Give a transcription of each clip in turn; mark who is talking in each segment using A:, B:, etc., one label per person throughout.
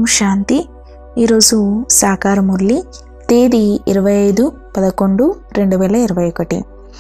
A: శాంతి. ఈరోజు సాకార మురళి, తేదీ 25/11/2021.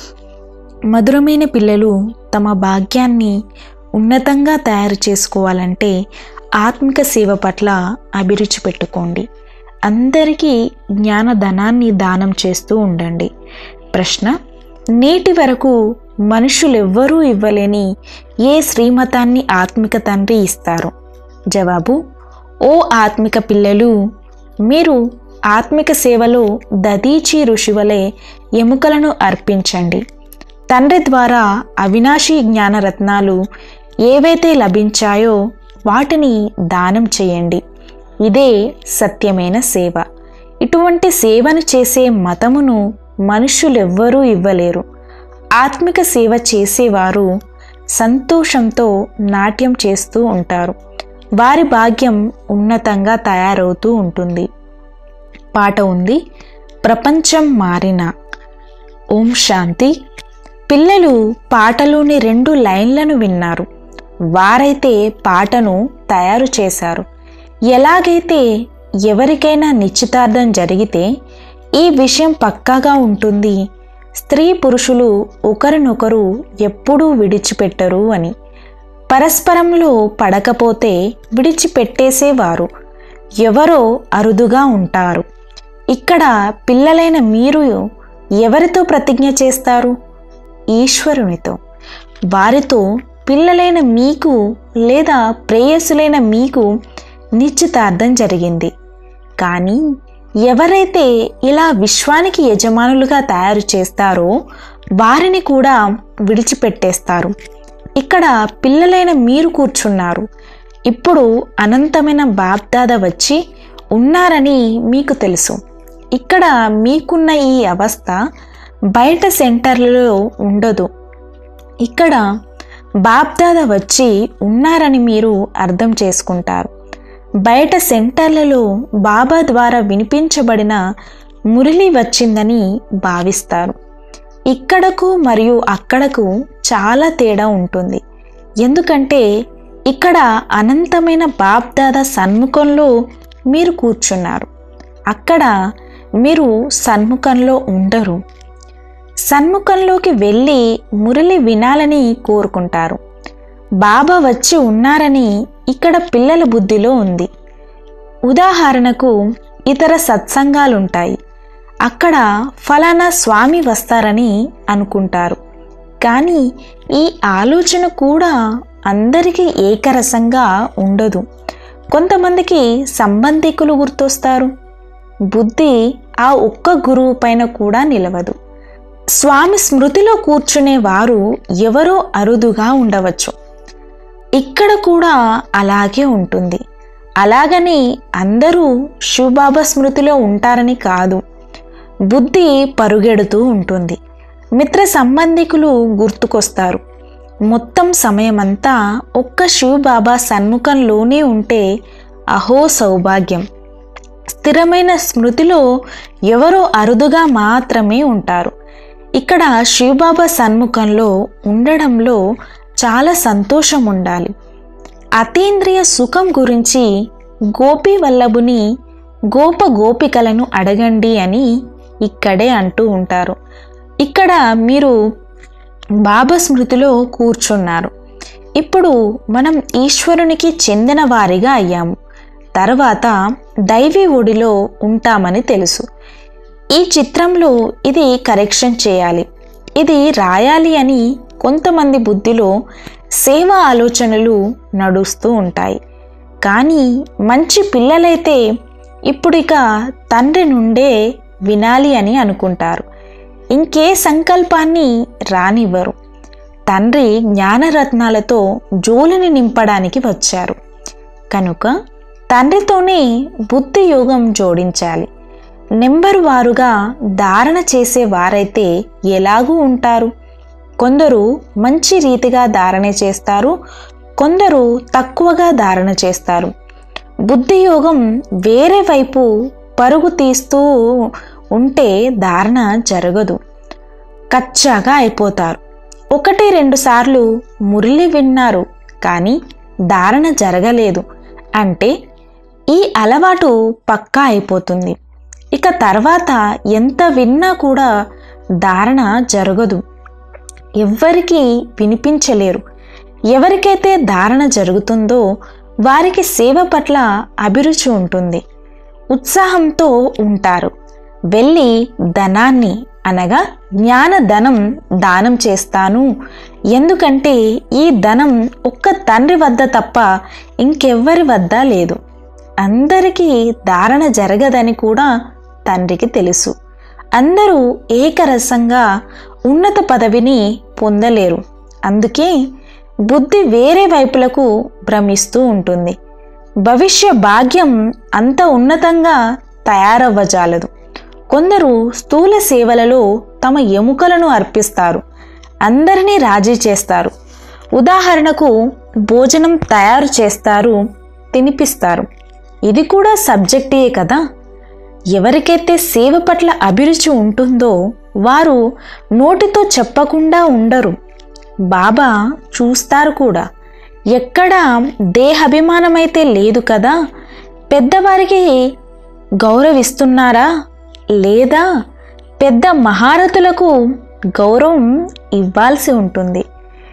A: మధురమైన పిల్లలు తమ భాగ్యాన్ని ఉన్నతంగా తయారు చేసుకోవాలంటే ఆత్మిక సేవ పట్ల అభిరుచి పెట్టుకోండి. అందరికీ జ్ఞానధనాన్ని దానం చేస్తూ ఉండండి. ప్రశ్న: నేటి వరకు మనుషులెవ్వరూ ఇవ్వలేని ఏ శ్రీమతాన్ని ఆత్మిక తండ్రి ఇస్తారు? జవాబు: ఓ ఆత్మిక పిల్లలు, మీరు ఆత్మిక సేవలో దదీచి ఋషి వలె ఎముకలను అర్పించండి. తండ్రి ద్వారా అవినాశీ జ్ఞానరత్నాలు ఏవైతే లభించాయో వాటిని దానం చేయండి. ఇదే సత్యమైన సేవ. ఇటువంటి సేవను చేసే మతమును మనుష్యులెవ్వరూ ఇవ్వలేరు. ఆత్మిక సేవ చేసేవారు సంతోషంతో నాట్యం చేస్తూ ఉంటారు. వారి భాగ్యం ఉన్నతంగా తయారవుతూ ఉంటుంది. పాట ఉంది: ప్రపంచం మారిన. ఓం శాంతి. పిల్లలు పాటలోని 2 లైన్లను విన్నారు. వారైతే పాటను తయారు చేశారు. ఎలాగైతే ఎవరికైనా నిశ్చితార్థం జరిగితే ఈ విషయం పక్కాగా ఉంటుంది: స్త్రీ పురుషులు ఒకరినొకరు ఎప్పుడూ విడిచిపెట్టరు అని. పరస్పరంలో పడకపోతే విడిచిపెట్టేసేవారు ఎవరో అరుదుగా ఉంటారు. ఇక్కడ పిల్లలైన మీరు ఎవరితో ప్రతిజ్ఞ చేస్తారు? ఈశ్వరునితో. వారితో పిల్లలైన మీకు లేదా ప్రేయసులైన మీకు నిశ్చితార్థం జరిగింది. కానీ ఎవరైతే ఇలా విశ్వానికి యజమానులుగా తయారు చేస్తారో వారిని కూడా విడిచిపెట్టేస్తారు. ఇక్కడ పిల్లలైన మీరు కూర్చున్నారు. ఇప్పుడు అనంతమైన బాప్దాద వచ్చి ఉన్నారని మీకు తెలుసు. ఇక్కడ మీకున్న ఈ అవస్థ బయట సెంటర్లలో ఉండదు. ఇక్కడ బాప్దాద వచ్చి ఉన్నారని మీరు అర్థం చేసుకుంటారు. బయట సెంటర్లలో బాబా ద్వారా వినిపించబడిన మురళి వచ్చిందని భావిస్తారు. ఇక్కడకు మరియు అక్కడకు చాలా తేడా ఉంటుంది. ఎందుకంటే ఇక్కడ అనంతమైన బాప్దాద సన్ముఖంలో మీరు కూర్చున్నారు. అక్కడ మీరు సన్ముఖంలో ఉండరు. సన్ముఖంలోకి వెళ్ళి మురళి వినాలని కోరుకుంటారు. బాబా వచ్చి ఉన్నారని ఇక్కడ పిల్లల బుద్ధిలో ఉంది. ఉదాహరణకు ఇతర సత్సంగాలుంటాయి. అక్కడ ఫలానా స్వామి వస్తారని అనుకుంటారు. కానీ ఈ ఆలోచన కూడా అందరికీ ఏకరసంగా ఉండదు. కొంతమందికి సంబంధికులు గుర్తొస్తారు. బుద్ధి ఆ ఒక్క గురువు పైన కూడా నిలవదు. స్వామి స్మృతిలో కూర్చునే వారు ఎవరో అరుదుగా ఉండవచ్చు. ఇక్కడ కూడా అలాగే ఉంటుంది. అలాగని అందరూ శివబాబా స్మృతిలో ఉంటారని కాదు. బుద్ధి పరుగెడుతూ ఉంటుంది. మిత్ర సంబంధికులు గుర్తుకొస్తారు. మొత్తం సమయమంతా ఒక్క శివబాబా సన్ముఖంలోనే ఉంటే అహో సౌభాగ్యం. స్థిరమైన స్మృతిలో ఎవరో అరుదుగా మాత్రమే ఉంటారు. ఇక్కడ శివబాబా సన్ముఖంలో ఉండడంలో చాలా సంతోషం ఉండాలి. అతీంద్రియ సుఖం గురించి గోపీ వల్లభుని గోపికలను అడగండి అని ఇక్కడే అంటూ ఉంటారు. ఇక్కడ మీరు బాబా స్మృతిలో కూర్చున్నారు. ఇప్పుడు మనం ఈశ్వరునికి చెందిన వారిగా అయ్యాము. తర్వాత దైవీ ఒడిలో ఉంటామని తెలుసు. ఈ చిత్రంలో ఇది కరెక్షన్ చేయాలి, ఇది రాయాలి అని కొంతమంది బుద్ధిలో సేవా ఆలోచనలు నడుస్తూ ఉంటాయి. కానీ మంచి పిల్లలైతే ఇప్పుడిక తండ్రి నుండే వినాలి అని అనుకుంటారు. ఇంకే సంకల్పాన్ని రానివ్వరు. తండ్రి జ్ఞానరత్నాలతో జోలిని నింపడానికి వచ్చారు కనుక తండ్రితోనే బుద్ధి యోగం జోడించాలి. నెంబరు వారుగా ధారణ చేసే వారైతే ఎలాగూ ఉంటారు. కొందరు మంచి రీతిగా ధారణ చేస్తారు, కొందరు తక్కువగా ధారణ చేస్తారు. బుద్ధి యోగం వేరే వైపు పరుగు తీస్తూ ఉంటే ధారణ జరగదు. కచ్చాగా అయిపోతారు. 1-2 సార్లు మురళి విన్నారు కానీ ధారణ జరగలేదు అంటే ఈ అలవాటు పక్కా అయిపోతుంది. ఇక తర్వాత ఎంత విన్నా కూడా ధారణ జరగదు, ఎవ్వరికీ వినిపించలేరు. ఎవరికైతే ధారణ జరుగుతుందో వారికి సేవ పట్ల అభిరుచి ఉంటుంది, ఉత్సాహంతో ఉంటారు. వెళ్ళి ధనాన్ని అనగా జ్ఞానధనం దానం చేస్తాను, ఎందుకంటే ఈ ధనం ఒక్క తండ్రి వద్ద తప్ప ఇంకెవ్వరి వద్ద లేదు. అందరికీ ధారణ జరగదని కూడా తండ్రికి తెలుసు. అందరూ ఏకరసంగా ఉన్నత పదవిని పొందలేరు. అందుకే బుద్ధి వేరే వైపులకు భ్రమిస్తూ ఉంటుంది. భవిష్య భాగ్యం అంత ఉన్నతంగా తయారవ్వజాలదు. కొందరు స్థూల సేవలలో తమ ఎముకలను అర్పిస్తారు, అందరినీ రాజీ చేస్తారు. ఉదాహరణకు భోజనం తయారు చేస్తారు, తినిపిస్తారు. ఇది కూడా సబ్జెక్టే కదా. ఎవరికైతే సేవ పట్ల అభిరుచి ఉంటుందో వారు నోటితో చెప్పకుండా ఉండరు. బాబా చూస్తారు కూడా. ఎక్కడ దేహాభిమానమైతే లేదు కదా. పెద్దవారికి గౌరవిస్తున్నారా లేదా? పెద్ద మహారథులకు గౌరవం ఇవ్వాల్సి ఉంటుంది.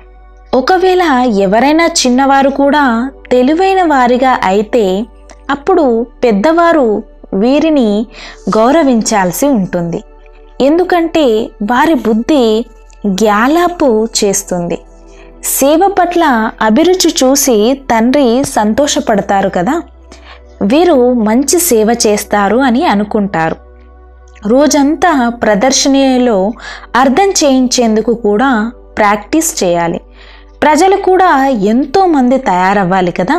A: ఒకవేళ ఎవరైనా చిన్నవారు కూడా తెలివైన వారిగా అయితే అప్పుడు పెద్దవారు వీరిని గౌరవించాల్సి ఉంటుంది. ఎందుకంటే వారి బుద్ధి గ్యాలాపు చేస్తుంది. సేవ పట్ల అభిరుచి చూసి తండ్రి సంతోషపడతారు కదా. వీరు మంచి సేవ చేస్తారు అని అనుకుంటారు. రోజంతా ప్రదర్శనలో అర్థం చేయించేందుకు కూడా ప్రాక్టీస్ చేయాలి. ప్రజలు కూడా ఎంతోమంది తయారవ్వాలి కదా.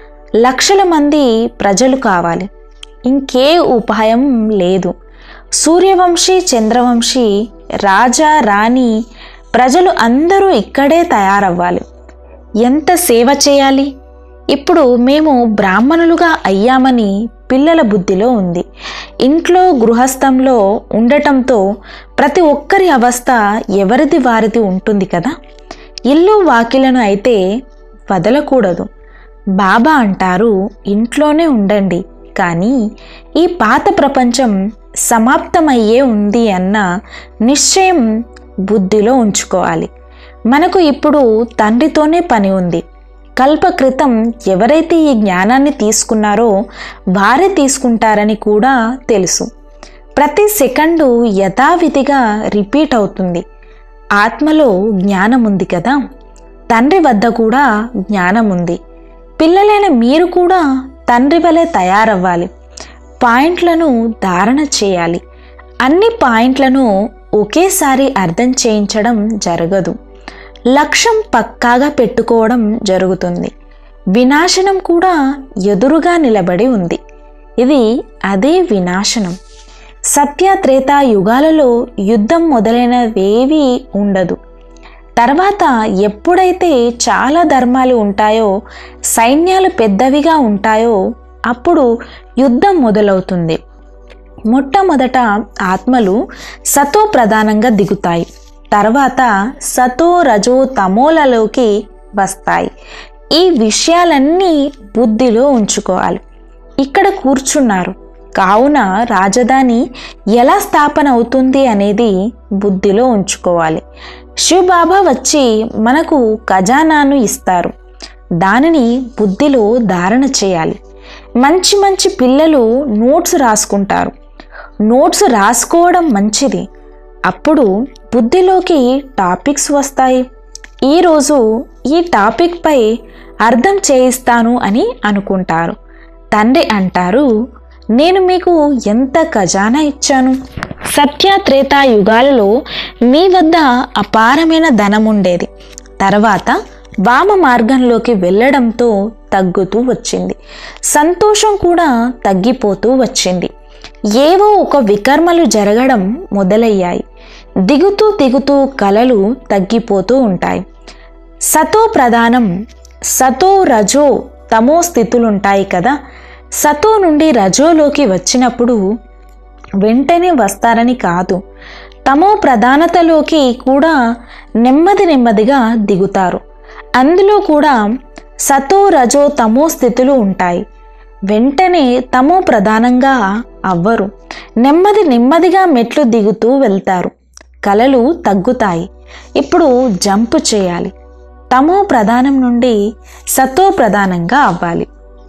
A: లక్షల మంది ప్రజలు కావాలి. ఇంకే ఉపాయం లేదు. సూర్యవంశీ, చంద్రవంశీ, రాజా, రాణి, ప్రజలు అందరూ ఇక్కడే తయారవ్వాలి. ఎంత సేవ చేయాలి? ఇప్పుడు మేము బ్రాహ్మణులుగా అయ్యామని పిల్లల బుద్ధిలో ఉంది. ఇంట్లో గృహస్థంలో ఉండటంతో ప్రతి ఒక్కరి అవస్థ ఎవరిది వారిది ఉంటుంది కదా. ఇల్లు వాకిలను అయితే వదలకూడదు. బాబా అంటారు, ఇంట్లోనే ఉండండి, కానీ ఈ పాత ప్రపంచం సమాప్తమయ్యే ఉంది అన్న నిశ్చయం బుద్ధిలో ఉంచుకోవాలి. మనకు ఇప్పుడు తండ్రితోనే పని ఉంది. కల్పక్రితం ఎవరైతే ఈ జ్ఞానాన్ని తీసుకున్నారో వారే తీసుకుంటారని కూడా తెలుసు. ప్రతి సెకండు యథావిధిగా రిపీట్ అవుతుంది. ఆత్మలో జ్ఞానం ఉంది కదా, తండ్రి వద్ద కూడా జ్ఞానం ఉంది. పిల్లలైన మీరు కూడా తండ్రి వలె తయారవ్వాలి. పాయింట్లను ధారణ చేయాలి. అన్ని పాయింట్లను ఒకేసారి అర్థం చేయించడం జరగదు. లక్ష్యం పక్కాగా పెట్టుకోవడం జరుగుతుంది. వినాశనం కూడా ఎదురుగా నిలబడి ఉంది. ఇది అదే వినాశనం. సత్య త్రేతా యుగాలలో యుద్ధం మొదలైనవేవీ ఉండదు. తర్వాత ఎప్పుడైతే చాలా ధర్మాలు ఉంటాయో, సైన్యాలు పెద్దవిగా ఉంటాయో అప్పుడు యుద్ధం మొదలవుతుంది. మొట్టమొదట ఆత్మలు సతో ప్రధానంగా దిగుతాయి. తర్వాత సతో, రజో, తమోలలోకి వస్తాయి. ఈ విషయాలన్నీ బుద్ధిలో ఉంచుకోవాలి. ఇక్కడ కూర్చున్నారు కావున రాజధాని ఎలా స్థాపన అవుతుంది అనేది బుద్ధిలో ఉంచుకోవాలి. శివబాబా వచ్చి మనకు ఖజానాను ఇస్తారు. దానిని బుద్ధిలో ధారణ చేయాలి. మంచి మంచి పిల్లలు నోట్స్ రాసుకుంటారు. నోట్స్ రాసుకోవడం మంచిది. అప్పుడు బుద్ధిలోకి టాపిక్స్ వస్తాయి. ఈరోజు ఈ టాపిక్ పై అర్థం చేయిస్తాను అని అనుకుంటారు. తండ్రి అంటారు, నేను మీకు ఎంత ఖజానా ఇచ్చాను. సత్య త్రేతా యుగాలలో మీ వద్ద అపారమైన ధనం ఉండేది. తర్వాత వామ మార్గంలోకి వెళ్ళడంతో తగ్గుతూ వచ్చింది. సంతోషం కూడా తగ్గిపోతూ వచ్చింది. ఏవో ఒక వికర్మలు జరగడం మొదలయ్యాయి. దిగుతూ దిగుతూ కలలు తగ్గిపోతూ ఉంటాయి. సతో ప్రధానం, సతో, రజో, తమో స్థితులుంటాయి కదా. సతో నుండి రజోలోకి వచ్చినప్పుడు వెంటనే వస్తారని కాదు. తమో ప్రధానతలోకి కూడా నెమ్మది నెమ్మదిగా దిగుతారు. అందులో కూడా సతో, రజో, తమో స్థితులు ఉంటాయి. వెంటనే తమో ప్రధానంగా అవ్వరు. నెమ్మదిగా మెట్లు దిగుతూ వెళ్తారు. కలలు తగ్గుతాయి. ఇప్పుడు జంపు చేయాలి. తమో ప్రధానం నుండి సతో ప్రధానంగా అవ్వాలి.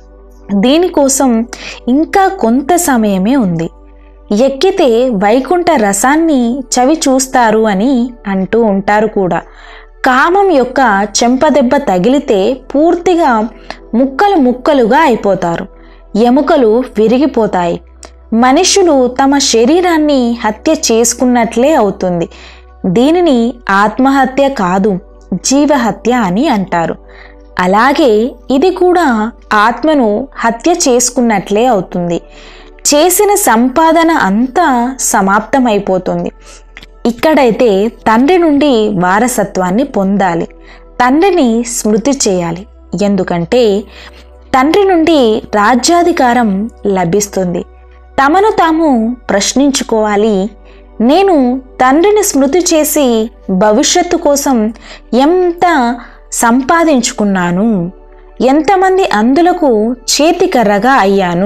A: దీనికోసం ఇంకా కొంత సమయమే ఉంది. ఎక్కితే వైకుంఠ రసాన్ని చవి చూస్తారు అని అంటూ ఉంటారు కూడా. కామం యొక్క చెంపదెబ్బ తగిలితే పూర్తిగా ముక్కలుగా అయిపోతారు. ఎముకలు విరిగిపోతాయి. మనుషులు తమ శరీరాన్ని హత్య చేసుకున్నట్లే అవుతుంది. దీనిని ఆత్మహత్య కాదు, జీవహత్య అని అంటారు. అలాగే ఇది కూడా ఆత్మను హత్య చేసుకున్నట్లే అవుతుంది. చేసిన సంపాదన అంతా సమాప్తమైపోతుంది. ఇక్కడైతే తండ్రి నుండి వారసత్వాన్ని పొందాలి. తండ్రిని స్మృతి చేయాలి. ఎందుకంటే తండ్రి నుండి రాజ్యాధికారం లభిస్తుంది. తమను తాము ప్రశ్నించుకోవాలి. నేను తండ్రిని స్మృతి చేసి భవిష్యత్తు కోసం ఎంత సంపాదించుకున్నాను, ఎంతమంది అందులకు చేతికర్రగా అయ్యాను.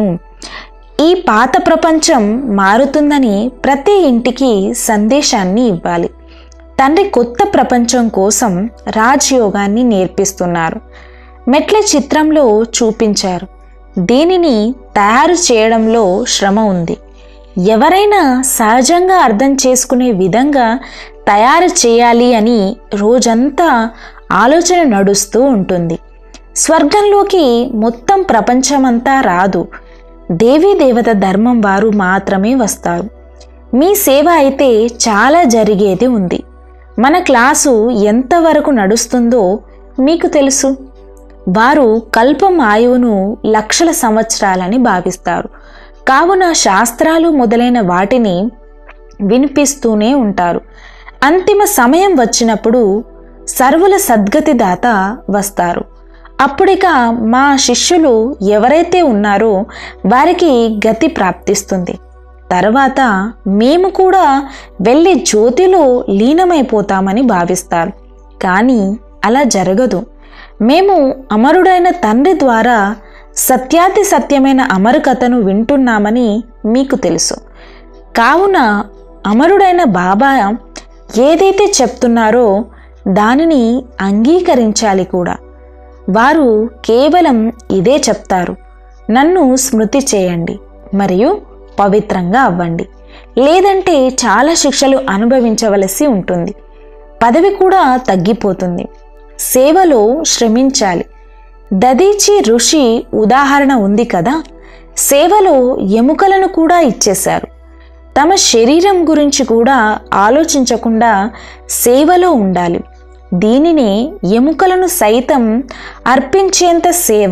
A: ఈ పాత ప్రపంచం మారుతుందని ప్రతి ఇంటికి సందేశాన్ని ఇవ్వాలి. తండ్రి కొత్త ప్రపంచం కోసం రాజయోగాన్ని నేర్పిస్తున్నారు. మెట్ల చిత్రంలో చూపించారు. దీనిని తయారు చేయడంలో శ్రమ ఉంది. ఎవరైనా సహజంగా అర్థం చేసుకునే విధంగా తయారు చేయాలి అని రోజంతా ఆలోచన నడుస్తూ ఉంటుంది. స్వర్గంలోకి మొత్తం ప్రపంచమంతా రాదు. దేవీ దేవత ధర్మం వారు మాత్రమే వస్తారు. మీ సేవ అయితే చాలా జరిగేది ఉంది. మన క్లాసు ఎంతవరకు నడుస్తుందో మీకు తెలుసు. వారు కల్పం ఆయువును లక్షల సంవత్సరాలని భావిస్తారు. కావున శాస్త్రాలు మొదలైన వాటిని వినిపిస్తూనే ఉంటారు. అంతిమ సమయం వచ్చినప్పుడు సర్వుల సద్గతి దాత వస్తారు. అప్పుడిక మా శిష్యులు ఎవరైతే ఉన్నారో వారికి గతి ప్రాప్తిస్తుంది. తర్వాత మేము కూడా వెళ్ళి జ్యోతిలో లీనమైపోతామని భావిస్తారు. కానీ అలా జరగదు. మేము అమరుడైన తండ్రి ద్వారా సత్యాతి సత్యమైన అమరు కథను వింటున్నామని మీకు తెలుసు. కావున అమరుడైన బాబా ఏదైతే చెప్తున్నారో దానిని అంగీకరించాలి కూడా. వారు కేవలం ఇదే చెప్తారు, నన్ను స్మృతి చేయండి మరియు పవిత్రంగా అవ్వండి, లేదంటే చాలా శిక్షలు అనుభవించవలసి ఉంటుంది. పదవి కూడా తగ్గిపోతుంది. సేవలో శ్రమించాలి. దదీచి ఋషి ఉదాహరణ ఉంది కదా. సేవలో ఎముకలను కూడా ఇచ్చేశారు. తమ శరీరం గురించి కూడా ఆలోచించకుండా సేవలో ఉండాలి. దీనిని ఎముకలను సైతం అర్పించేంత సేవ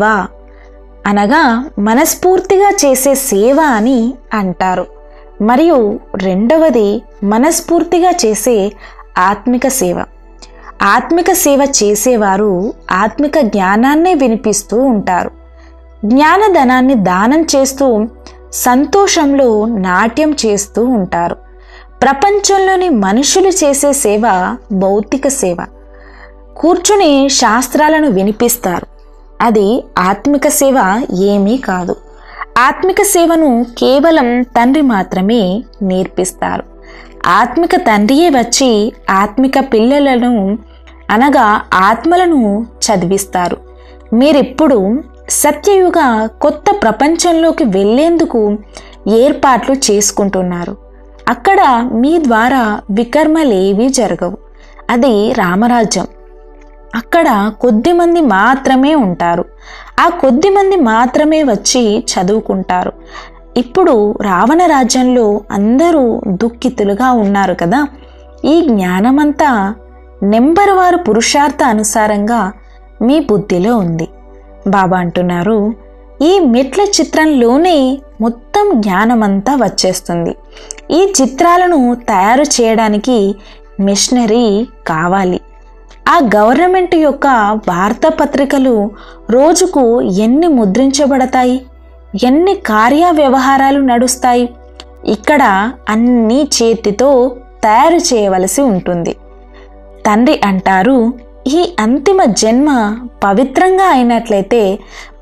A: అనగా మనస్ఫూర్తిగా చేసే సేవ అని అంటారు. మరియు రెండవది మనస్ఫూర్తిగా చేసే ఆత్మిక సేవ. ఆత్మిక సేవ చేసేవారు ఆత్మిక జ్ఞానాన్నే వినిపిస్తూ ఉంటారు. జ్ఞానధనాన్ని దానం చేస్తూ సంతోషంలో నాట్యం చేస్తూ ఉంటారు. ప్రపంచంలోని మనుషులు చేసే సేవ భౌతిక సేవ. కూర్చుని శాస్త్రాలను వినిపిస్తారు. అది ఆత్మిక సేవ ఏమీ కాదు. ఆత్మిక సేవను కేవలం తండ్రి మాత్రమే నేర్పిస్తారు. ఆత్మిక తండ్రియే వచ్చి ఆత్మిక పిల్లలను అనగా ఆత్మలను చదివిస్తారు. మీరిప్పుడు సత్యయుగ కొత్త ప్రపంచంలోకి వెళ్ళేందుకు ఏర్పాట్లు చేసుకుంటున్నారు. అక్కడ మీ ద్వారా వికర్మలేవీ జరగవు. అది రామరాజ్యం. అక్కడ కొద్దిమంది మాత్రమే ఉంటారు. ఆ కొద్దిమంది మాత్రమే వచ్చి చదువుకుంటారు. ఇప్పుడు రావణ రాజ్యంలో అందరూ దుఃఖితులుగా ఉన్నారు కదా. ఈ జ్ఞానమంతా నెంబర్ వారు పురుషార్థ అనుసారంగా మీ బుద్ధిలో ఉంది. బాబా అంటున్నారు, ఈ మెట్ల చిత్రంలోనే మొత్తం జ్ఞానమంతా వచ్చేస్తుంది. ఈ చిత్రాలను తయారు చేయడానికి మిషనరీ కావాలి. ఆ గవర్నమెంట్ యొక్క వార్తాపత్రికలు రోజుకు ఎన్ని ముద్రించబడతాయి, ఎన్ని కార్యవ్యవహారాలు నడుస్తాయి. ఇక్కడ అన్నీ చేతితో తయారు చేయవలసి ఉంటుంది. తండ్రి అంటారు, ఈ అంతిమ జన్మ పవిత్రంగా అయినట్లయితే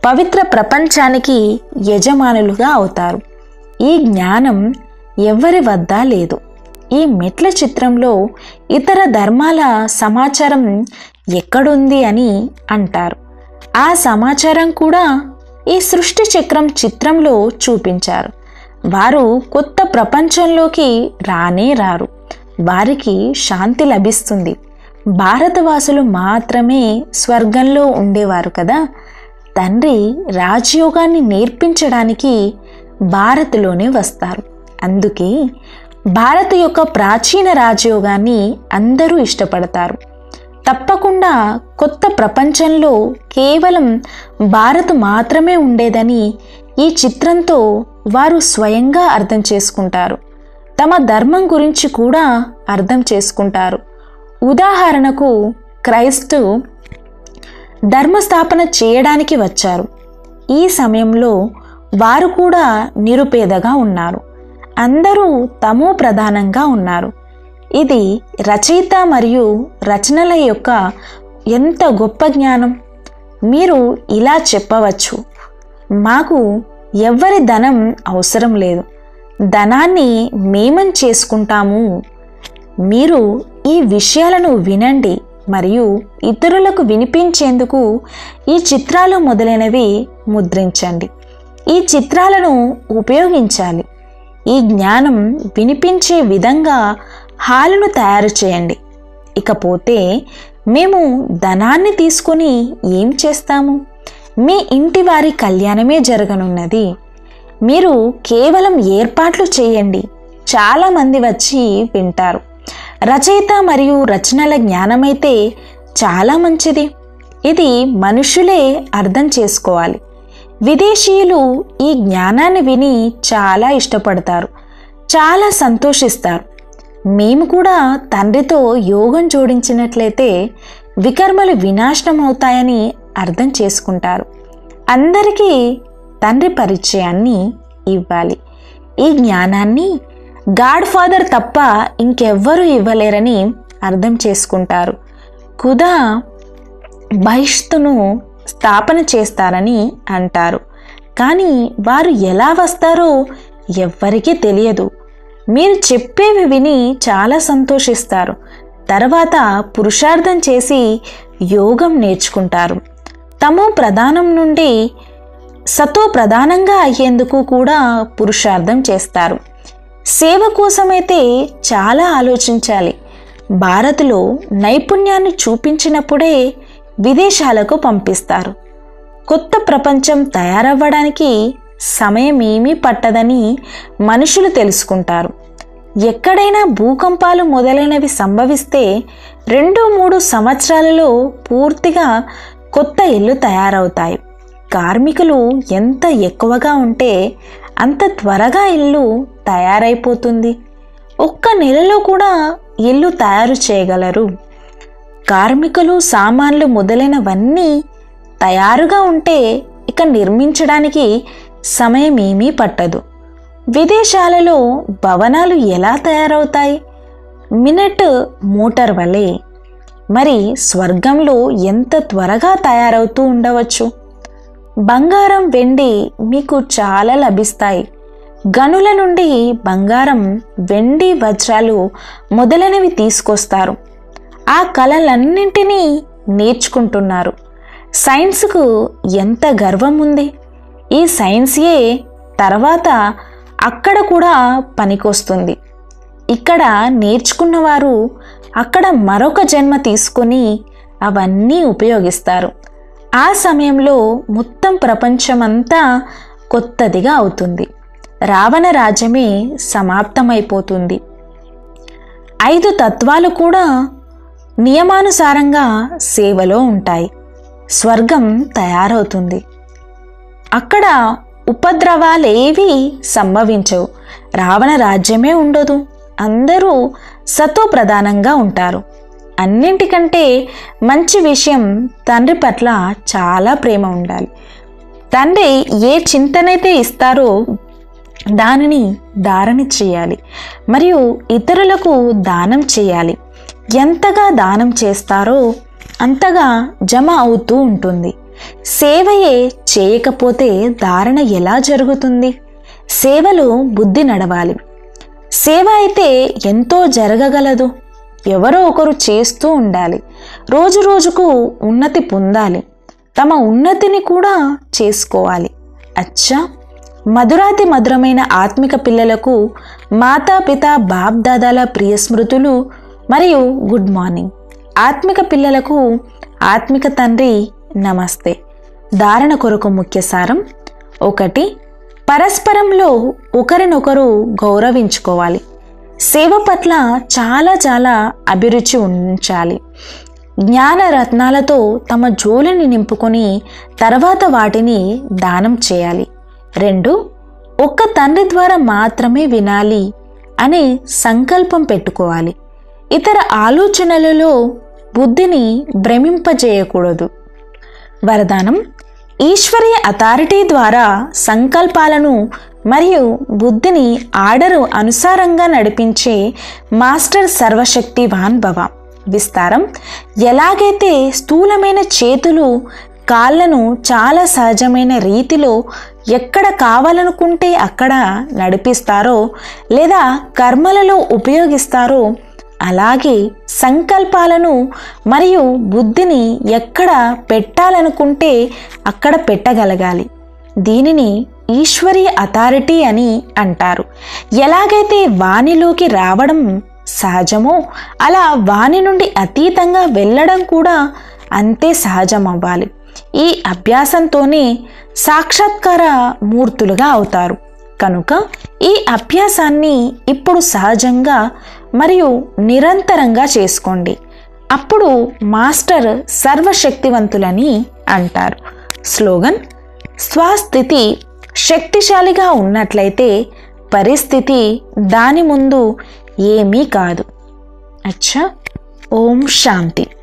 A: పవిత్ర ప్రపంచానికి యజమానులుగా అవుతారు. ఈ జ్ఞానం ఎవరి వద్ద లేదు. ఈ మెట్ల చిత్రంలో ఇతర ధర్మాల సమాచారం ఎక్కడుంది అని అంటారు. ఆ సమాచారం కూడా ఈ సృష్టి చక్రం చిత్రంలో చూపించారు. వారు కొత్త ప్రపంచంలోకి రానే రారు. వారికి శాంతి లభిస్తుంది. భారతవాసులు మాత్రమే స్వర్గంలో ఉండేవారు కదా. తండ్రి రాజయోగాన్ని నేర్పించడానికి భారత్లోనే వస్తారు. అందుకే భారత్ యొక్క ప్రాచీన రాజయోగాన్ని అందరూ ఇష్టపడతారు. తప్పకుండా కొత్త ప్రపంచంలో కేవలం భారత్ మాత్రమే ఉండేదని ఈ చిత్రంతో వారు స్వయంగా అర్థం చేసుకుంటారు. తమ ధర్మం గురించి కూడా అర్థం చేసుకుంటారు. ఉదాహరణకు క్రైస్తు ధర్మస్థాపన చేయడానికి వచ్చారు. ఈ సమయంలో వారు కూడా నిరుపేదగా ఉన్నారు. అందరూ తమో ప్రధానంగా ఉన్నారు. ఇది రచయిత మరియు రచనల యొక్క ఎంత గొప్ప జ్ఞానం. మీరు ఇలా చెప్పవచ్చు, మాకు ఎవ్వరి ధనం అవసరం లేదు, ధనాన్ని మేమం చేసుకుంటాము. మీరు ఈ విషయాలను వినండి మరియు ఇతరులకు వినిపించేందుకు ఈ చిత్రాలు మొదలైనవి ముద్రించండి. ఈ చిత్రాలను ఉపయోగించాలి. ఈ జ్ఞానం వినిపించే విధంగా హాలును తయారు చేయండి. ఇకపోతే మేము ధనాన్ని తీసుకొని ఏం చేస్తాము? మీ ఇంటి వారి కళ్యాణమే జరగనున్నది. మీరు కేవలం ఏర్పాట్లు చేయండి. చాలామంది వచ్చి వింటారు. రచయిత మరియు రచనల జ్ఞానమైతే చాలా మంచిది. ఇది మనుషులే అర్థం చేసుకోవాలి. విదేశీయులు ఈ జ్ఞానాన్ని విని చాలా ఇష్టపడతారు, చాలా సంతోషిస్తారు. మేము కూడా తండ్రితో యోగం జోడించినట్లయితే వికర్మలు వినాశనం అవుతాయని అర్థం చేసుకుంటారు. అందరికీ తండ్రి పరిచయాన్ని ఇవ్వాలి. ఈ జ్ఞానాన్ని గాడ్ ఫాదర్ తప్ప ఇంకెవ్వరూ ఇవ్వలేరని అర్థం చేసుకుంటారు. ఖుదా బహిష్తును స్థాపన చేస్తారని అంటారు. కానీ వారు ఎలా వస్తారో ఎవ్వరికీ తెలియదు. మీరు చెప్పేవి విని చాలా సంతోషిస్తారు. తర్వాత పురుషార్థం చేసి యోగం నేర్చుకుంటారు. తమో ప్రధానం నుండి సతో ప్రధానంగా అయ్యేందుకు కూడా పురుషార్థం చేస్తారు. సేవ కోసమైతే చాలా ఆలోచించాలి. భారత్లో నైపుణ్యాన్ని చూపించినప్పుడే విదేశాలకు పంపిస్తారు. కొత్త ప్రపంచం తయారవ్వడానికి సమయమేమీ పట్టదని మనుషులు తెలుసుకుంటారు. ఎక్కడైనా భూకంపాలు మొదలైనవి సంభవిస్తే 2-3 సంవత్సరాలలో పూర్తిగా కొత్త ఇళ్ళు తయారవుతాయి. కార్మికులు ఎంత ఎక్కువగా ఉంటే అంత త్వరగా ఇల్లు తయారైపోతుంది. ఒక్క నెలలో కూడా ఇల్లు తయారు చేయగలరు. కార్మికులు, సామాన్లు మొదలైనవన్నీ తయారుగా ఉంటే ఇక నిర్మించడానికి సమయం ఏమీ పట్టదు. విదేశాలలో భవనాలు ఎలా తయారవుతాయి? మినట్ మోటార్ వలె. మరి స్వర్గంలో ఎంత త్వరగా తయారవుతూ ఉండవచ్చు. బంగారం, వెండి మీకు చాలా లభిస్తాయి. గనుల నుండి బంగారం, వెండి, వజ్రాలు మొదలైనవి తీసుకొస్తారు. ఆ కళలన్నింటినీ నేర్చుకుంటున్నారు. సైన్స్కు ఎంత గర్వం ఉంది. ఈ సైన్సే తర్వాత అక్కడ కూడా పనికొస్తుంది. ఇక్కడ నేర్చుకున్నవారు అక్కడ మరొక జన్మ తీసుకొని అవన్నీ ఉపయోగిస్తారు. ఆ సమయంలో మొత్తం ప్రపంచమంతా కొత్తదిగా అవుతుంది. రావణ రాజ్యమే సమాప్తమైపోతుంది. 5 తత్వాలు కూడా నియమానుసారంగా సేవలో ఉంటాయి. స్వర్గం తయారవుతుంది. అక్కడ ఉపద్రవాలేవి సంభవించవు. రావణ రాజ్యమే ఉండదు. అందరూ సతో ప్రధానంగా ఉంటారు. అన్నింటికంటే మంచి విషయం తండ్రి పట్ల చాలా ప్రేమ ఉండాలి. తండ్రి ఏ చింతనైతే ఇస్తారో దానిని ధారణ చేయాలి మరియు ఇతరులకు దానం చేయాలి. ఎంతగా దానం చేస్తారో అంతగా జమ అవుతూ ఉంటుంది. సేవయే చేయకపోతే ధారణ ఎలా జరుగుతుంది? సేవలో బుద్ధి నడవాలి. సేవ అయితే ఎంతో జరగగలదు. ఎవరో ఒకరు చేస్తూ ఉండాలి. రోజు రోజుకు ఉన్నతి పొందాలి. తమ ఉన్నతిని కూడా చేసుకోవాలి. అచ్చా, మధురాతి మధురమైన ఆత్మిక పిల్లలకు మాతాపిత బాప్ దాదాల ప్రియ స్మృతులు మరియు గుడ్ మార్నింగ్. ఆత్మిక పిల్లలకు ఆత్మిక తండ్రి నమస్తే. ధారణ కొరకు ముఖ్య సారం: 1. పరస్పరంలో ఒకరినొకరు గౌరవించుకోవాలి. సేవ పట్ల చాలా అభిరుచి ఉంచాలి. జ్ఞాన రత్నాలతో తమ జోలిని నింపుకొని తర్వాత వాటిని దానం చేయాలి. 2. ఒక్క తండ్రి ద్వారా మాత్రమే వినాలి అనే సంకల్పం పెట్టుకోవాలి. ఇతర ఆలోచనలలో బుద్ధిని భ్రమింపజేయకూడదు. వరదానం: ఈశ్వరీయ అథారిటీ ద్వారా సంకల్పాలను మరియు బుద్ధిని ఆర్డరు అనుసారంగా నడిపించే మాస్టర్ సర్వశక్తివాన్ భవ. విస్తారం: ఎలాగైతే స్థూలమైన చేతులు కాళ్ళను చాలా సహజమైన రీతిలో ఎక్కడ కావాలనుకుంటే అక్కడ నడిపిస్తారో లేదా కర్మలలో ఉపయోగిస్తారో, అలాగే సంకల్పాలను మరియు బుద్ధిని ఎక్కడ పెట్టాలనుకుంటే అక్కడ పెట్టగలగాలి. దీనిని ఈశ్వరీయ అథారిటీ అని అంటారు. ఎలాగైతే వానిలోకి రావడం సహజమో అలా వాని నుండి అతీతంగా వెళ్ళడం కూడా అంతే సహజం అవ్వాలి. ఈ అభ్యాసంతోనే సాక్షాత్కార మూర్తులుగా అవుతారు. కనుక ఈ అభ్యాసాన్ని ఇప్పుడు సహజంగా మరియు నిరంతరంగా చేసుకోండి. అప్పుడు మాస్టర్ సర్వశక్తివంతులని అంటారు. స్లోగన్: స్వస్థితి శక్తిశాలిగా ఉన్నట్లయితే పరిస్థితి దాని ముందు ఏమీ కాదు. అచ్చా, ఓం శాంతి.